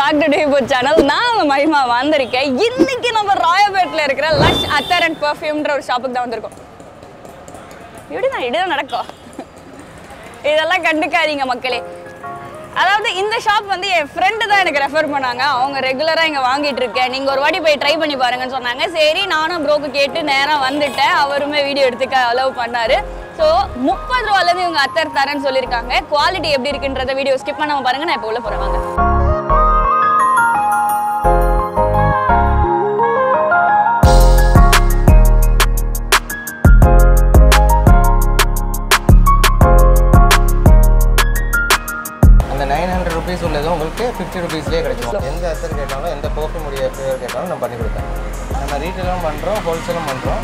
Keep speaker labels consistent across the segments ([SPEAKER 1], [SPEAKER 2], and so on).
[SPEAKER 1] back to Hippo channel. நான் மகிமா வந்திருக்கேன். இன்னைக்கு நம்ம ராயபேட்ல இருக்கிற Lush Attar and Perfumeன்ற ஒரு ஷாப்புக்கு தான் வந்திருக்கோம். இதுதான் நடக்கும். இதெல்லாம் கண்டுக்காதீங்க மக்களே. அதாவது இந்த ஷாப் வந்து என் ஃப்ரெண்ட் தான் எனக்கு ரெஃபர் பண்ணாங்க. அவங்க ரெகுலரா இங்க வாங்கிட்டு இருக்கேன். நீங்க ஒரு வாட்டி போய் ட்ரை பண்ணி பாருங்கன்னு சொன்னாங்க. சரி நானும் ப்ரோக்கு கேட்டு நேரா வந்துட்டேன். அவருமே வீடியோ எடுத்துக்க அலோவ் பண்ணாரு. ஸோ 30 ரூபாயிலேருந்து இவங்க அத்தர் தரேன்னு சொல்லியிருக்காங்க. குவாலிட்டி எப்படி இருக்குன்றத வீடியோ ஸ்கிப் பண்ணாம பாருங்க. நான் இப்போ உள்ள போறேன் வாங்க.
[SPEAKER 2] அந்த 900 rupees உள்ளது உங்களுக்கு 50 rupeesலேயே கிடைக்கும். எந்த அத்தர் கேட்டாலும் எந்த பர்ஃப்யூம் உடைய ஃப்ளேவர் கேட்டாலும் நம்ம பண்ணி கொடுத்தோம். நம்ம ரீட்டெயிலும் பண்ணுறோம், ஹோல்சேலும் பண்ணுறோம்.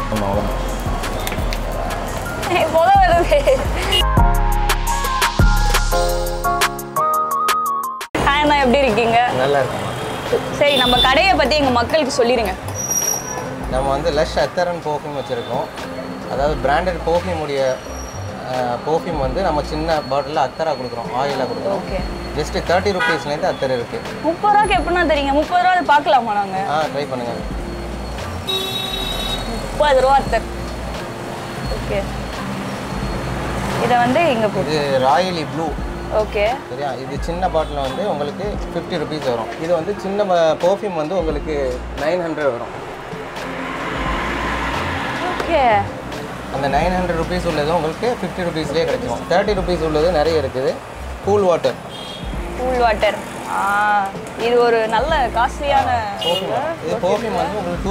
[SPEAKER 1] போக வருது. ஹாய்ண்ணா, எப்படி இருக்கீங்க?
[SPEAKER 2] நல்லா இருக்கும்.
[SPEAKER 1] சரி, நம்ம கடையை பற்றி எங்கள் மக்களுக்கு சொல்லிடுங்க.
[SPEAKER 2] நம்ம வந்து லஷ் அத்தர் அண்ட் பர்ஃப்யூம் வச்சுருக்கோம். அதாவது பிராண்டட் பர்ஃப்யூம் உடைய பர்ஃப்யூம் வந்து நம்ம சின்ன பாட்டிலில் அத்தராக கொடுக்குறோம், ஆயிலாக கொடுக்குறோம்.
[SPEAKER 1] ஓகே.
[SPEAKER 2] ஜஸ்ட்டு 30 rupeesலேருந்து அத்தர் இருக்குது.
[SPEAKER 1] 30 ரூபாய்க்கு எப்படின்னா தெரியுங்க? 30 ரூபா அதை பார்க்கலாமா நாங்கள்?
[SPEAKER 2] ட்ரை பண்ணுங்கள்.
[SPEAKER 1] 30 ரூபா அத்தர். ஓகே, இதை வந்து இங்கே போட்டு
[SPEAKER 2] இது ராயலி ப்ளூ.
[SPEAKER 1] ஓகே
[SPEAKER 2] சரியா? இது சின்ன பாட்டில் வந்து உங்களுக்கு 50 rupees வரும். இது வந்து சின்ன பர்ஃப்யூம் வந்து உங்களுக்கு 900 வரும்.
[SPEAKER 1] ஓகே.
[SPEAKER 2] அந்த 900 rupees உள்ளது உங்களுக்கு 50 rupeesலேயே கிடைக்கும். 30 rupees உள்ளது நிறைய இருக்குது. Cool water.
[SPEAKER 1] Cool water. இது ஒரு நல்ல காஸ்ட்லியான
[SPEAKER 2] இது பர்ஃப்யூம் வந்து உங்களுக்கு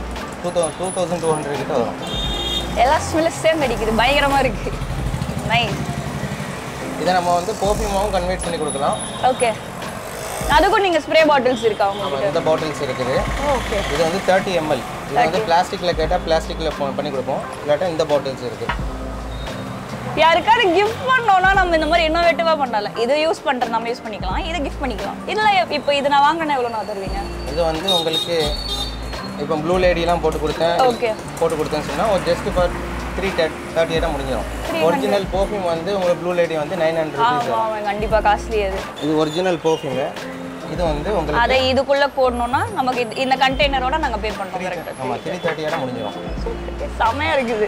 [SPEAKER 2] 2200 கிட்ட வரும்.
[SPEAKER 1] எல்லா ஸ்மெல்லும் சேம் அடிக்குது, பயங்கரமாக இருக்குது. நைஸ்.
[SPEAKER 2] இதை நம்ம வந்து பர்ஃப்யூமாகவும் கன்வெர்ட் பண்ணி கொடுக்கலாம்.
[SPEAKER 1] ஓகே. அதுக்கும் நீங்கள் ஸ்ப்ரே பாட்டில்ஸ் இருக்கா உங்களுக்கு?
[SPEAKER 2] இந்த பாட்டில்ஸ் இருக்குது.
[SPEAKER 1] ஓகே.
[SPEAKER 2] இது வந்து 30 ml. இது வந்து பிளாஸ்டிக்கில் கேட்டால் பிளாஸ்டிக்கில் பண்ணி கொடுப்போம். இல்லாட்டா இந்த பாட்டில்ஸ் இருக்குது.
[SPEAKER 1] யாருக்காவது கிஃப்ட் பண்ணோன்னா நம்ம இந்த மாதிரி இன்னோவேட்டிவாக பண்ணல. இது யூஸ் பண்ணுறது நம்ம யூஸ் பண்ணிக்கலாம், இதை கிஃப்ட் பண்ணிக்கலாம். இதில் இப்போ இது நான் வாங்கினா எவ்வளோ நான் தருவீங்க?
[SPEAKER 2] இது வந்து உங்களுக்கு இப்போ ப்ளூ லேடிலாம் போட்டு கொடுத்தேன்.
[SPEAKER 1] ஓகே.
[SPEAKER 2] போட்டு கொடுத்தேன்னு சொன்னால் ஒரு ஜஸ்ட் ஃபார் 338 முடிஞ்சிடும். ஒரிஜினல் பர்ஃப்யூம் வந்து உங்களுக்கு ப்ளூ லேடி வந்து 900 rupees.
[SPEAKER 1] ஆமாம், கண்டிப்பாக காஸ்ட்லி அது. இது
[SPEAKER 2] ஒரிஜினல் பர்ஃப்யூமு. இது வந்து உங்களுக்கு
[SPEAKER 1] அதை இதுக்குள்ளே போடணுன்னா நமக்கு இந்த கண்டெய்னரோட நாங்கள் பே பண்ணுறோம். கரெக்டாக?
[SPEAKER 2] ஆமாம், 338 முடிஞ்சிடும்.
[SPEAKER 1] செமையாக இருக்குது.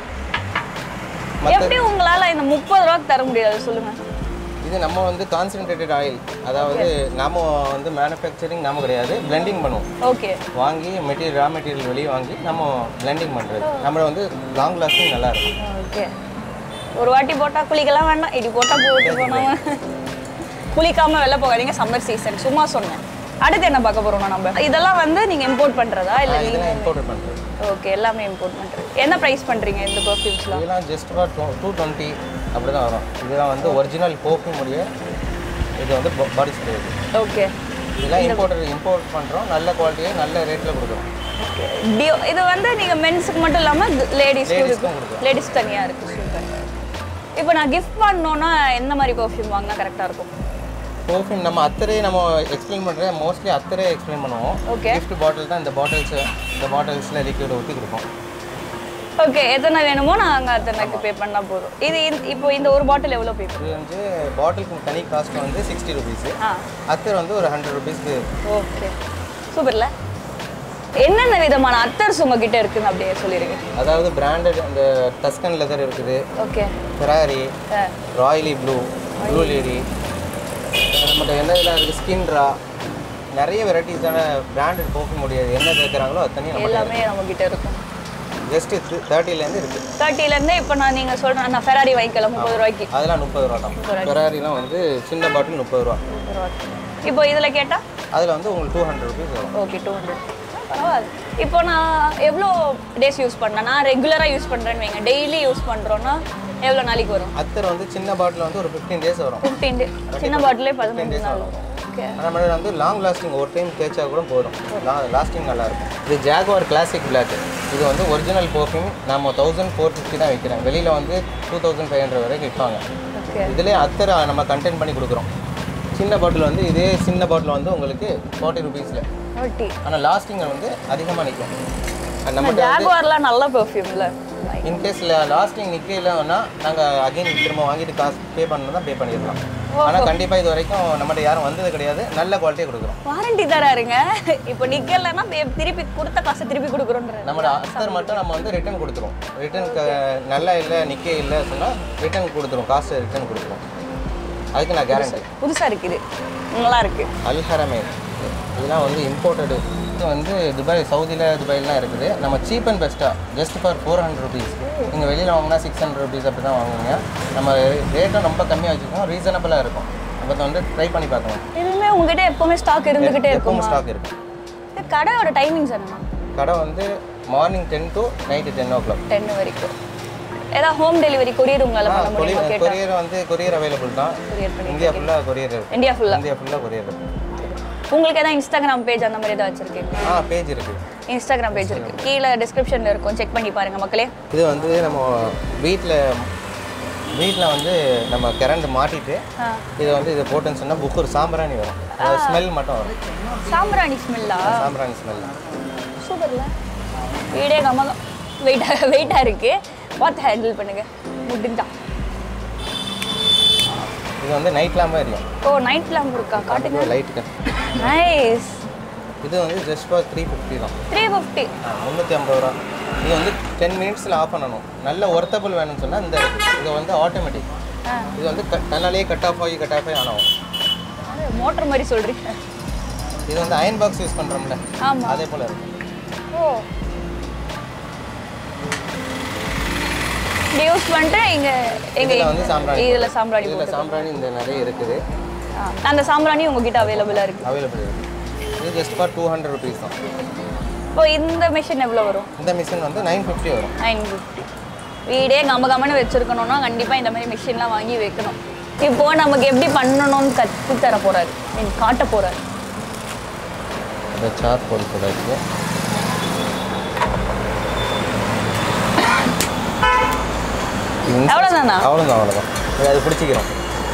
[SPEAKER 1] எப்படி உங்களால் இந்த 30 ரூபாய்க்கு தர முடியாது சொல்லுங்கள்?
[SPEAKER 2] இது நம்ம வந்து கான்சென்ட்ரேட்டட் ஆயில், அதாவது நம்ம வந்து மேனுஃபேக்சரிங் நம்ம கிடையாது, பிளெண்டிங் பண்ணுவோம்.
[SPEAKER 1] ஓகே.
[SPEAKER 2] வாங்கி ரா மெட்டீரியல் வெளியே வாங்கி நம்ம பிளெண்டிங் பண்ணுறது. நம்ம வந்து லாங் லாஸ்டிங் நல்லா இருக்கும்.
[SPEAKER 1] ஓகே. ஒரு வாட்டி போட்டால் குளிக்கலாம் வேண்டாம், இடி போட்டால் போட்டு போனாங்க. குளிக்காமல் வெளில போகாதீங்க, சம்மர் சீசன். சும்மா சொன்னேன். அடுத்து என்ன பார்க்க போகிறோம்னா நம்ம இதெல்லாம் வந்து நீங்கள் இம்போர்ட் பண்ணுறதா இல்லை?
[SPEAKER 2] இதெல்லாம் இம்போர்ட் பண்ணுறது.
[SPEAKER 1] ஓகே, எல்லாமே இம்போர்ட் பண்ணுறது. என்ன ப்ரைஸ் பண்ணுறீங்க இந்த பர்ஃப்யூம்ஸ்லாம்?
[SPEAKER 2] இதெல்லாம் ஜஸ்ட் ஃபார் 220 அப்படி தான் வரும். இதெல்லாம் வந்து ஒரிஜினல் பர்ஃப்யூம் உடைய இது வந்து பாடி ஸ்ப்ரே. ஓகே. இதெல்லாம் இம்போர்ட் பண்ணுறோம். நல்ல குவாலிட்டியாக நல்ல ரேட்டில் கொடுக்குறோம்.
[SPEAKER 1] ஓகே. இது வந்து நீங்கள் மென்ஸுக்கு மட்டும் இல்லாமல் லேடிஸ்க்கும் கொடுக்குறோம். லேடிஸ் தனியாக இருக்குது. சூப்பர். இப்போ நான் கிஃப்ட் பண்ணோன்னா எந்த மாதிரி பர்ஃப்யூம் வாங்கினா கரெக்டாக இருக்கும்?
[SPEAKER 2] பர்ஃப்யூம் நம்ம அத்தரே நம்ம எக்ஸ்பிளைன் பண்ணுறது மோஸ்ட்லி அத்தரே எக்ஸ்பிளைன் பண்ணுவோம்.
[SPEAKER 1] ஓகே.
[SPEAKER 2] கிஃப்ட் பாட்டில் தான் இந்த பாட்டில்ஸில் லிக்விட் ஊற்றி கொடுப்போம்.
[SPEAKER 1] ஓகே. எத்தனை வேணுமோ நாங்கள் அத்தனைக்கு பே பண்ணால் போதும். இது இப்போ இந்த ஒரு பாட்டில் எவ்வளோ பே பண்ணுவோம்?
[SPEAKER 2] இது வந்து பாட்டிலுக்கு தனி காஸ்ட் வந்து 60 rupees. அத்தர் வந்து ஒரு 100 rupeesக்கு.
[SPEAKER 1] ஓகே, சூப்பர்ல. என்னென்ன விதமான அத்தர்ஸ் உங்ககிட்ட இருக்குன்னு அப்படியே சொல்லிடுங்க.
[SPEAKER 2] அதாவது பிராண்டட் இந்த டஸ்கன் லெதர் இருக்குது.
[SPEAKER 1] Okay.
[SPEAKER 2] Ferrari, royally blue lady, நம்மகிட்ட என்ன இதெல்லாம் இருக்குது, ஸ்கின்ரா, நிறைய வெரைட்டிஸான பிராண்டட் பர்ஃப்யூம் முடியாது. என்ன கேட்குறாங்களோ அத்தனையும்
[SPEAKER 1] எல்லாமே நம்மகிட்ட இருக்கும்.
[SPEAKER 2] ஜஸ்ட் 30லேருந்து இருக்குது.
[SPEAKER 1] 30லேருந்து இப்போ நீங்கள் சொல்கிறேன், நான் ஃபெராரி வாங்கிக்கலாம் 30 ரூபாய்க்கு.
[SPEAKER 2] அதெல்லாம் 30 ரூபா தான். ஃபெராரிலாம் வந்து சின்ன பாட்டில் 30 ரூபா.
[SPEAKER 1] இப்போ இதில் கேட்டால்
[SPEAKER 2] அதில் வந்து உங்களுக்கு 200 rupees வரும்.
[SPEAKER 1] ஓகே, 200. பரவாயில்ல. இப்போ நான் எவ்வளோ டேஸ் யூஸ் பண்ணேன்? நான் ரெகுலராக யூஸ் பண்ணுறேன்னு வைங்க, டெய்லி யூஸ் பண்ணுறோன்னா எவ்வளோ நாளைக்கு வரும்?
[SPEAKER 2] அத்தர் வந்து சின்ன பாட்டில் வந்து ஒரு 15 days வரும்.
[SPEAKER 1] 15 days. சின்ன பாட்டிலே 15 நாள் வரும். ஓகே.
[SPEAKER 2] நம்ம வந்து லாங் லாஸ்டிங், ஒரு டைம் தேய்ச்சா கூட போதும். லாஸ்டிங் நல்லாயிருக்கும். இது ஜாகுவார் கிளாசிக் பிளாக். இது வந்து ஒரிஜினல் பர்ஃப்யூம். நம்ம 1450 தான் விற்கிறேன். வெளியில் வந்து 2500 வரைக்கும் விற்பாங்க.
[SPEAKER 1] ஓகே.
[SPEAKER 2] இதிலே அத்தர் நம்ம கண்டெயின் பண்ணி கொடுக்குறோம். சின்ன பாட்டில் வந்து இதே சின்ன பாட்டில் வந்து உங்களுக்கு 40 rupeesல. ஆனால் லாஸ்டிங் வந்து அதிகமாக நிற்கும். நம்ம
[SPEAKER 1] ஜாகுவார்லாம் நல்ல பெர்ஃப்யூம்ல.
[SPEAKER 2] இன்கேஸ் லாஸ்டிங் நிற்கலன்னா நாங்கள் அகைன் திரும்ப வாங்கிட்டு காசு பே பண்ணணும் தான் பே பண்ணிடலாம். ஆனால் கண்டிப்பாக இது வரைக்கும் நம்மகிட்ட யாரும் வந்தது கிடையாது. நல்ல குவாலிட்டியாக கொடுக்குறோம்.
[SPEAKER 1] வாரண்டி தராருங்க. இப்போ நிக்கலன்னா திருப்பி கொடுத்த காசை திருப்பி கொடுக்குறோன்ற.
[SPEAKER 2] நம்மளோட அத்தர் மட்டும் நம்ம வந்து ரிட்டர்ன் கொடுத்துருவோம். ரிட்டர்னுக்கு நல்லா இல்லை நிற்க இல்லை சொன்னால் ரிட்டர்ன் கொடுத்துருவோம். காசு ரிட்டர்ன் கொடுத்துருவோம். அதுக்கு நான் கேரண்டி.
[SPEAKER 1] புதுசாக இருக்குது, நல்லா இருக்கு.
[SPEAKER 2] அல்ஹரமே இதெல்லாம் வந்து இம்போர்ட்டடு. இது வந்து துபாயிலாம் இருக்குது. நம்ம சீப் அண்ட் பெஸ்ட்டாக ஜஸ்ட் ஃபார் 400 rupees. நீங்கள் வெளியில் வாங்கினா 600 rupees அப்படி தான் வாங்குவீங்க. நம்ம ரேட்டும் ரொம்ப கம்மியாக வச்சுருக்கோம், ரீசனபிளாக இருக்கும். அப்போ வந்து ட்ரை பண்ணி பார்க்கலாம்.
[SPEAKER 1] இதுவுமே உங்ககிட்ட எப்போவுமே ஸ்டாக் இருந்துகிட்டே இருக்கும்.
[SPEAKER 2] எப்பவும் ஸ்டாக் இருக்குது.
[SPEAKER 1] இது கடையோட டைமிங்ஸ் என்னன்னா?
[SPEAKER 2] கடை வந்து மார்னிங் 10 to நைட்டு 10 o'clock.
[SPEAKER 1] 10 வரைக்கும். ஏதாவது ஹோம் டெலிவரி கொரியர் உங்களால் பண்ண முடியுமா?
[SPEAKER 2] கொரியர் வந்து கொரியர் அவைலபிள் தான். இந்தியா ஃபுல்லாக கொரியர் இருக்குது.
[SPEAKER 1] இந்தியா ஃபுல்லாக
[SPEAKER 2] கொரியர் இருக்குது.
[SPEAKER 1] உங்களுக்கு ஏதாவது இன்ஸ்டாகிராம் பேஜ் அந்த மாதிரி ஏதாவது வச்சுருக்கீங்க?
[SPEAKER 2] பேஜ் இருக்குது.
[SPEAKER 1] இன்ஸ்டாகிராம் பேஜ் இருக்குது, கீழே டிஸ்கிரிப்ஷனில் இருக்கும், செக் பண்ணி பாருங்கள் மக்களே.
[SPEAKER 2] இது வந்து நம்ம வீட்டில் வந்து நம்ம கரண்ட் மாட்டிட்டு இதை வந்து இதை போட்டுன்னு சொன்னால் புக்கு ஒரு சாம்பிராணி வரும். ஸ்மெல் மட்டும் வரும்.
[SPEAKER 1] சாம்பிராணி ஸ்மெல்லா?
[SPEAKER 2] சாம்பிராணி ஸ்மெல்
[SPEAKER 1] சூப்பர்ல. வீடே கம்ம வெயிட்டாக இருக்குது, பார்த்து ஹேண்டில் பண்ணுங்கள் முடிஞ்சா.
[SPEAKER 2] இது வந்து நைட் லேம்ப் எரியும்.
[SPEAKER 1] நைட் லேம்ப் இருக்கா? காட்டுங்க.
[SPEAKER 2] லைட்டுக்கு.
[SPEAKER 1] நைஸ்.
[SPEAKER 2] இது வந்து ஜஸ்ட் ஃபார் 350 தான்.
[SPEAKER 1] 350.
[SPEAKER 2] 350 ரூபா. இது வந்து 10 minutesல ஆஃப் பண்ணணும். நல்ல ஒர்த்தபிள் வேணும்னு சொன்னால் இந்த இது வந்து ஆட்டோமேட்டிக். இது வந்து தன்னாலேயே கட் ஆஃப் ஆகி ஆகும்.
[SPEAKER 1] மோட்டர் மாதிரி சொல்கிறீங்க.
[SPEAKER 2] இது வந்து அயன் பாக்ஸ் யூஸ் பண்ணுறோம்ல, அதே போல் இருக்கும்.
[SPEAKER 1] யூஸ் பண்ணிட்டு இதில் வந்து
[SPEAKER 2] சாம்பிராணி இந்த நிறைய இருக்குது.
[SPEAKER 1] அந்த சாம்பிராணி உங்ககிட்ட அவைலபிளாக
[SPEAKER 2] இருக்குது. இது ஜஸ்ட் ஃபார் 200 rupees தான்.
[SPEAKER 1] இப்போ இந்த மிஷின் எவ்வளோ வரும்?
[SPEAKER 2] இந்த மிஷின் வந்து 950 வரும்.
[SPEAKER 1] 950. வீடே கம்மன்னு வச்சுருக்கணும்னா கண்டிப்பாக இந்த மாதிரி மிஷின்லாம் வாங்கி வைக்கணும். இப்போது நமக்கு எப்படி பண்ணணும்னு கற்றுத்தர போகிறாரு, காட்ட போகிறாரு.
[SPEAKER 2] இந்த சார்கோல் கூட இருக்குது.
[SPEAKER 1] அவ்வளோதானா?
[SPEAKER 2] அவ்வளோதான். அது பிடிச்சிக்கிறோம்.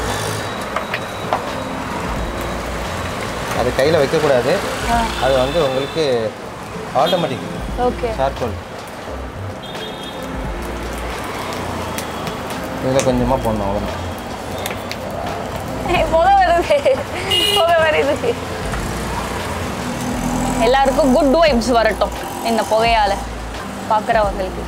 [SPEAKER 2] அது கையில் வைக்கக்கூடாது. அது வந்து உங்களுக்கு ஆட்டோமேட்டிக்.
[SPEAKER 1] ஓகே.
[SPEAKER 2] சார்கோல் இதில் கொஞ்சமாக போடணும். அவ்வளோதான்.
[SPEAKER 1] புகை வருது. எல்லாருக்கும் குட் வைப்ஸ் வரட்டும் இந்த புகையால் பார்க்குறவங்களுக்கு.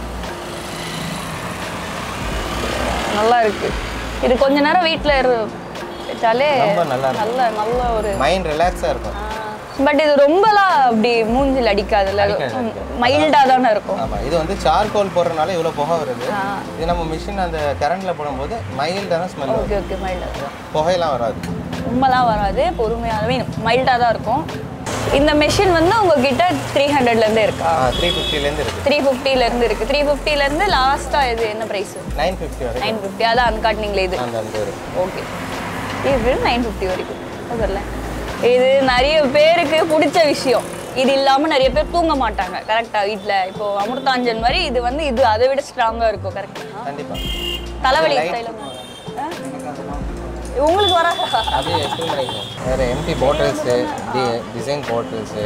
[SPEAKER 1] நல்லா இருக்கு. இது கொஞ்ச நேரம் வீட்டில் வச்சாலே நல்ல ஒரு
[SPEAKER 2] மைண்ட் ரிலாக்ஸாக இருக்கும்.
[SPEAKER 1] பட் இது ரொம்பலாம் அப்படி மூஞ்சில் அடிக்காதுல்ல, மைல்டாக தானே இருக்கும்.
[SPEAKER 2] ஆமாம். இது வந்து சார்கோல் போடுறதுனால இவ்வளோ புகை வருது. இது நம்ம மிஷின் அந்த கரண்டில் போடும்போது மைல்டான ஸ்மெல்.
[SPEAKER 1] ஓகே. மைல்டாக,
[SPEAKER 2] புகையெல்லாம் வராது,
[SPEAKER 1] ரொம்பலாம் வராது, பொறுமையாகவே மைல்டாக தான் இருக்கும். இந்த மெஷின் வந்து உங்ககிட்ட 300லேருந்து இருக்கா?
[SPEAKER 2] 350லேருந்து இருக்குது.
[SPEAKER 1] 350லேருந்து இருக்குது. 350லேருந்து லாஸ்ட்டாக இது என்ன ப்ரைஸ்?
[SPEAKER 2] 950 வரைக்கும்.
[SPEAKER 1] 950. அதான் அன்காட்டினீங்களே இது. ஓகே. இது 950 வரைக்கும். ஓகேல்ல. இது நிறைய பேருக்கு பிடிச்ச விஷயம். இது இல்லாமல் நிறைய பேர் தூங்க மாட்டாங்க கரெக்டாக வீட்டில். இப்போது அமிர்தாஞ்சன் மாதிரி இது வந்து இது அதை விட ஸ்ட்ராங்காக இருக்கும். கரெக்டாக?
[SPEAKER 2] கண்டிப்பாக.
[SPEAKER 1] தலைவலி தைலம் உங்களுக்கு வராதா?
[SPEAKER 2] அது வேறு எம்டி பாட்டில்ஸு, டிசைன் பாட்டில்ஸு,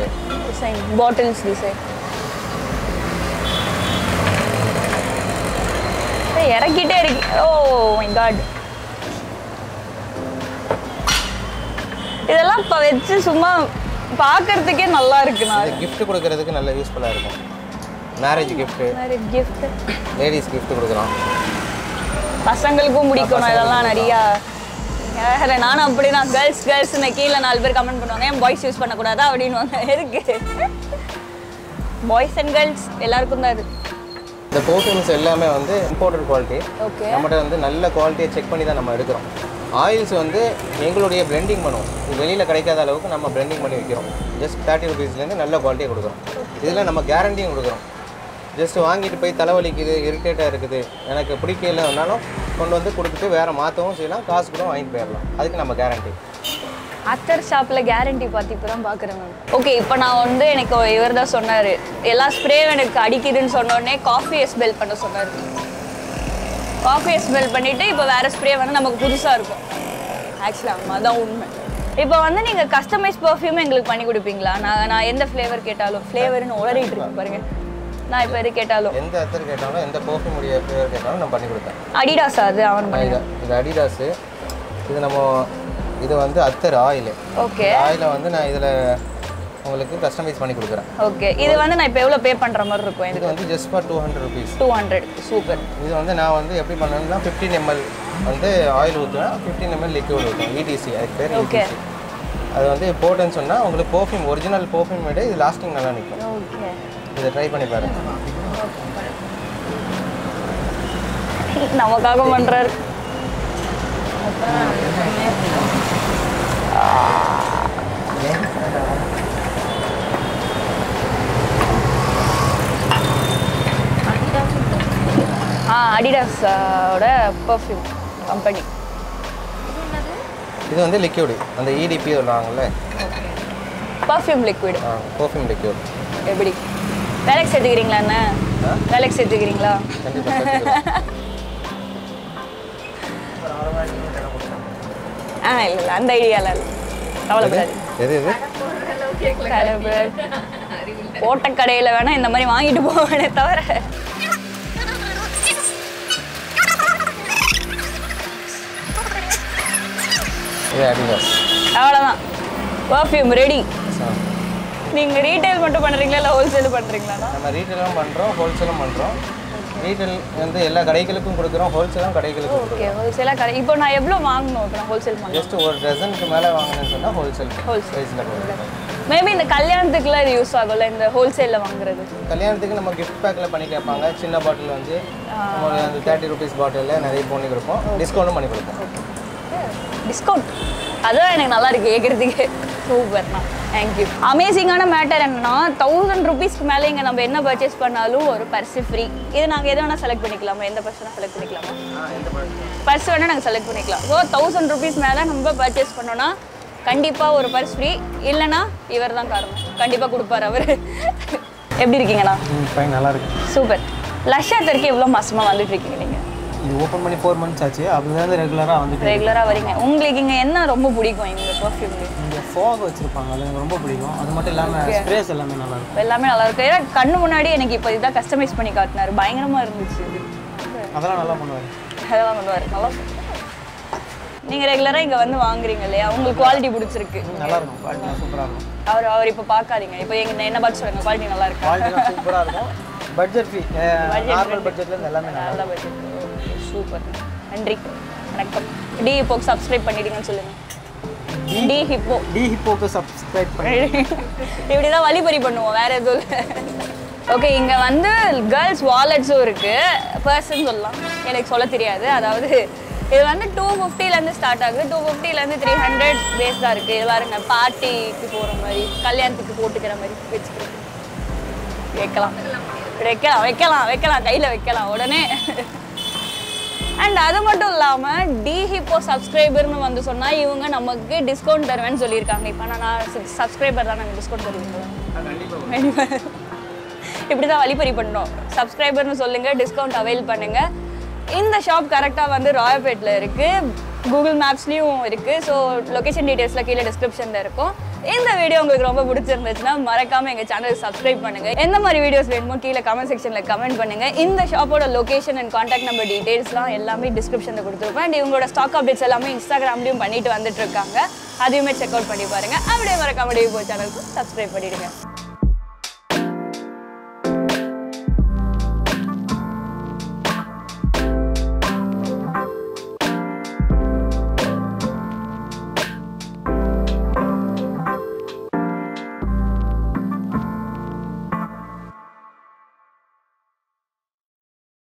[SPEAKER 1] இறக்கிட்டே இருக்கு. Oh my God. இதெல்லாம் இப்போ வச்சு சும்மா பார்க்கறதுக்கே நல்லா இருக்கு. நான்
[SPEAKER 2] கிஃப்ட் கொடுக்கறதுக்கு நல்ல யூஸ்ஃபுல்லாக இருக்கும். மேரேஜ் கிஃப்ட், லேடிஸ் கிஃப்ட் கொடுக்கலாம்.
[SPEAKER 1] பசங்களுக்கும் முடிக்கணும். இதெல்லாம் நிறையா நானும் அப்படிதான். கேர்ள்ஸ்னு கீழே 4 பேர் கமெண்ட் பண்ணுவாங்க, ஏன் பாய்ஸ் யூஸ் பண்ணக்கூடாதா அப்படின்வாங்க. எதுக்கு? பாய்ஸ் அண்ட் கேர்ள்ஸ் எல்லாருக்கும் தான் இது.
[SPEAKER 2] இந்த பெர்ஃப்யூம்ஸ் எல்லாமே வந்து இம்போர்ட்டட் குவாலிட்டி.
[SPEAKER 1] ஓகே.
[SPEAKER 2] நம்மகிட்ட வந்து நல்ல குவாலிட்டியை செக் பண்ணி தான் நம்ம எடுக்கிறோம். ஆயில்ஸ் வந்து எங்களுடைய பிளெண்டிங் பண்ணுவோம். வெளியில் கிடைக்காத அளவுக்கு நம்ம பிளெண்டிங் பண்ணி வைக்கிறோம். ஜஸ்ட் 30 rupeesலேருந்து நல்ல குவாலிட்டியை கொடுக்குறோம். இதில் நம்ம கேரண்டியும் கொடுக்குறோம். ஜஸ்ட் வாங்கிட்டு போய் தலைவலிக்குது, இரிட்டேட்டாக இருக்குது, எனக்கு பிடிக்கலன்னாலும் கொண்டு வந்து கொடுத்துட்டு வேறு மாற்றவும் செய்யலாம், காசு கூட வாங்கிட்டு போயிடலாம். அதுக்கு நம்ம கேரண்டி.
[SPEAKER 1] அத்தர் ஷாப்பில் கேரண்டி பார்த்து இப்போ தான் பார்க்குறேன் மேம். ஓகே. இப்போ நான் வந்து எனக்கு இவர் தான் சொன்னார், எல்லா ஸ்ப்ரேவும் எனக்கு அடிக்குதுன்னு சொன்னோடனே காஃபியை ஸ்மெல் பண்ண சொன்னார். காஃபியை ஸ்மெல் பண்ணிவிட்டு இப்போ வேறு ஸ்ப்ரே வந்து நமக்கு புதுசாக இருக்கும். ஆக்சுவலாக அதுதான் உண்மை. இப்போ வந்து நீங்கள் கஸ்டமைஸ் பர்ஃப்யூம் எங்களுக்கு பண்ணி கொடுப்பீங்களா? நான் எந்த ஃப்ளேவர் கேட்டாலும், ஃப்ளேவர்னு உளறிட்டு இருக்கேன் பாருங்கள். நான் இப்போ எது கேட்டாலும்,
[SPEAKER 2] எந்த அத்தர் கேட்டாலும், எந்த பர்ஃப்யூம் உடைய ஃப்ளேவர் கேட்டாலும் நான் பண்ணி கொடுத்தேன்.
[SPEAKER 1] அடிடாஸா? அது அவன் பண்ணி.
[SPEAKER 2] இது அடிடாஸு. இது நம்ம இது வந்து அத்தர் ஆயில்.
[SPEAKER 1] ஓகே.
[SPEAKER 2] ஆயிலை வந்து நான் இதில் உங்களுக்கு கஸ்டமைஸ் பண்ணி கொடுக்குறேன்.
[SPEAKER 1] ஓகே. இது வந்து நான் இப்போ எவ்வளோ பே பண்ணுற மாதிரி இருக்கும்?
[SPEAKER 2] இது வந்து ஜஸ்ட் ஃபார் 200 rupees.
[SPEAKER 1] 200. சூப்பர்.
[SPEAKER 2] இது வந்து நான் வந்து எப்படி பண்ணேன்னா 15 ml வந்து ஆயில் ஊற்றுவேன், 15 ml லிக்விட் ஊற்றுவேன். ETC அதுக்கு பேர் ETC. அது வந்து போட்டேன்னு சொன்னால் உங்களுக்கு பர்ஃப்யூம் ஒரிஜினல் பர்ஃப்யூம் விட இது லாஸ்டிங் நல்லா நிற்கும்.
[SPEAKER 1] ஓகே.
[SPEAKER 2] இதை ட்ரை பண்ணி பாருங்கள்.
[SPEAKER 1] நமக்காக பண்ணுறாரு. அடிடாஸோட பர்ஃப்யூம் கம்பெனி.
[SPEAKER 2] இது வந்து லிக்விடு, அந்த EDP சொல்லுவாங்கல்ல,
[SPEAKER 1] பர்ஃப்யூம் லிக்விட்.
[SPEAKER 2] Perfume liquid.
[SPEAKER 1] எப்படி வேலைக்கு சேர்த்துக்கிறீங்களா? என்ன வேலைக்கு சேர்த்துக்கிறீங்களா? இல்லை அந்த ஐடியாவில் இல்லை, கவலைப்படாது.
[SPEAKER 2] எது எது
[SPEAKER 1] போட்ட கடையில் வேணால் இந்த மாதிரி வாங்கிட்டு போவேனே தவிர. அவ்வளோதான், பர்ஃப்யூம் ரெடி. நீங்கள் ரீட்டைல் மட்டும் பண்ணுறீங்களா இல்லை ஹோல்சேல் பண்ணுறீங்களா?
[SPEAKER 2] நம்ம ரீட்டைலும் பண்ணுறோம், ஹோல்சேலும் பண்ணுறோம். ரீட்டைல் வந்து எல்லா கடைகளுக்கும் கொடுக்குறோம், ஹோல்சேலும் கடைகளுக்கும்
[SPEAKER 1] ஓகே. ஹோல்சேலாக கடை. இப்போ நான் எவ்வளோ வாங்கணும்? இப்போ நான் ஹோல்சேல் பண்ணேன்
[SPEAKER 2] ஜஸ்ட் ஒரு டசனுக்கு மேலே வாங்கினேன்னு சொன்னால் ஹோல்சேல் ப்ரைஸில் கொடுக்குறோம்.
[SPEAKER 1] மேபி இந்த கல்யாணத்துக்குலாம் இது யூஸ் ஆகும்ல, இந்த ஹோல்சேலில் வாங்குறது?
[SPEAKER 2] கல்யாணத்துக்கு நம்ம கிஃப்ட் பேக்கில் பண்ணி கேட்பாங்க. சின்ன பாட்டில் வந்து நம்ம அந்த 30 rupees பாட்டிலில் நிறைய பண்ணி கொடுப்போம், டிஸ்கவுண்ட்டும் பண்ணி கொடுப்போம்.
[SPEAKER 1] டிஸ்கவுண்ட் அதுதான் எனக்கு நல்லா இருக்குது கேட்குறதுக்கு. சூப்பர்ண்ணா, தேங்க்யூ. அமேசிங்கான மேட்டர் என்னன்னா 1000 rupeesக்கு மேலே இங்கே நம்ம என்ன பர்ச்சேஸ் பண்ணாலும் ஒரு பர்ஸு ஃப்ரீ. இது நாங்கள் எது வேணால் செலக்ட் பண்ணிக்கலாமா? எந்த பர்ஸ் வேணால் செலக்ட் பண்ணிக்கலாமா? பர்ஸ் வேணால் நாங்கள் செலக்ட் பண்ணிக்கலாம். ஸோ 1000 rupees மேலே நம்ம பர்ச்சேஸ் பண்ணோன்னா கண்டிப்பாக ஒரு பர்ஸ் ஃப்ரீ. இல்லைனா இவர் தான் காரணம், கண்டிப்பாக கொடுப்பார் அவர். எப்படி இருக்கீங்கண்ணா?
[SPEAKER 3] நல்லா இருக்கு.
[SPEAKER 1] சூப்பர். லஷ் அத்தருக்கு எவ்வளோ மாசமாக வந்துட்டு இருக்கீங்க நீங்கள்?
[SPEAKER 3] இது ஓப்பன் பண்ணி 4 months ஆச்சு. அதுலேருந்து ரெகுலராக
[SPEAKER 1] வரீங்க. உங்களுக்கு இங்கே என்ன ரொம்ப பிடிக்கும் எங்கள் பர்ஃப்யூம்ல?
[SPEAKER 3] இங்கே ஃபாக் வச்சுருப்பாங்க, அது எனக்கு ரொம்ப பிடிக்கும். அது மட்டும் இல்லாமல் ஸ்ப்ரேஸ் எல்லாமே நல்லா இருக்கும்.
[SPEAKER 1] எல்லாமே நல்லா இருக்கும். ஏன்னா கண்ணு முன்னாடி எனக்கு இப்போ இதான் கஸ்டமைஸ் பண்ணி காட்டினார், பயங்கரமாக இருந்துச்சு.
[SPEAKER 3] அதெல்லாம் நல்லா பண்ணுவார்.
[SPEAKER 1] அதெல்லாம் பண்ணுவார், நல்லா. நீங்கள் ரெகுலராக இங்கே வந்து வாங்குறீங்க இல்லையா? உங்களுக்கு குவாலிட்டி பிடிச்சிருக்கு?
[SPEAKER 3] நல்லா இருக்கும், குவாலிட்டி சூப்பராக இருக்கும்.
[SPEAKER 1] அவர் இப்போ பார்க்காதீங்க, இப்போ என்ன பார்த்து சொல்லுங்கள், குவாலிட்டி நல்லா இருக்கு.
[SPEAKER 3] குவாலிட்டி சூப்பராக இருக்கும். பட்ஜெட் ஃப்ரீ, நார்மல் பட்ஜெட்லேருந்து எல்லாமே நல்ல
[SPEAKER 1] பட்ஜெட். சூப்பர், நன்றி, வணக்கம். டி ஹிப்போக்கு சப்ஸ்கிரைப் பண்ணிடுங்கன்னு சொல்லுங்கள். டி
[SPEAKER 3] ஹிப்போக்கு சப்ஸ்கிரைப் பண்ணி
[SPEAKER 1] இப்படி தான் வழிபறி பண்ணுவோம், வேறு எதுவும் இல்லை. ஓகே, இங்கே வந்து கேர்ள்ஸ் வாலெட்ஸும் இருக்குது, பர்சன் சொல்லலாம், எனக்கு சொல்ல தெரியாது. அதாவது இது வந்து 250லேருந்து ஸ்டார்ட் ஆகுது, 250லேருந்து 300 பேஸ் தான் இருக்குது. இது பாருங்க, பார்ட்டிக்கு போகிற மாதிரி, கல்யாணத்துக்கு போட்டுக்கிற மாதிரி வச்சுக்கிறேன். வைக்கலாம் கையில் வைக்கலாம் உடனே. அண்ட் அது மட்டும் இல்லாமல் டி ஹிப்போ சப்ஸ்கிரைபர்னு வந்து சொன்னால் இவங்க நமக்கு டிஸ்கவுண்ட் தருவேன்னு சொல்லியிருக்காங்க. இப்போ நான் சப்ஸ்கிரைபர் தான், நாங்கள் டிஸ்கவுண்ட் தருவீங்களா? இப்படி தான் வழிபறி பண்ணோம். சப்ஸ்கிரைபர்னு சொல்லுங்கள், டிஸ்கவுண்ட் அவைல் பண்ணுங்கள். இந்த ஷாப் கரெக்டாக வந்து ராயப்பேட்டில் இருக்குது, கூகுள் மேப்ஸ்லேயும் இருக்குது. ஸோ லொக்கேஷன் டீட்டெயில்ஸில் கீழே டிஸ்கிரிப்ஷனில் இருக்கும். இந்த வீடியோ உங்களுக்கு ரொம்ப பிடிச்சிருந்துச்சுன்னா மறக்காமல் எங்கள் சேனல் சப்ஸ்கிரைப் பண்ணுங்கள். எந்த மாதிரி வீடியோஸ் வேணுமோ கீழே கமெண்ட் செக்ஷனில் கமெண்ட் பண்ணுங்கள். இந்த ஷாப்போட லொக்கேஷன் அண்ட் கான்டாக்ட் நம்பர் டீட்டெயில்ஸ்லாம் எல்லாமே டிஸ்கிரிப்ஷனில் கொடுத்துருப்பேன். அண்ட் இவங்களோட ஸ்டாக் அப்டேட்ஸ் எல்லாமே இன்ஸ்டாகிராம்லேயும் பண்ணிட்டு வந்துட்டு இருக்காங்க, அதையுமே செக் அவுட் பண்ணி பாருங்கள். அப்படியே மறக்காம சேனலுக்கு சப்ஸ்கிரைப் பண்ணிவிடுங்க.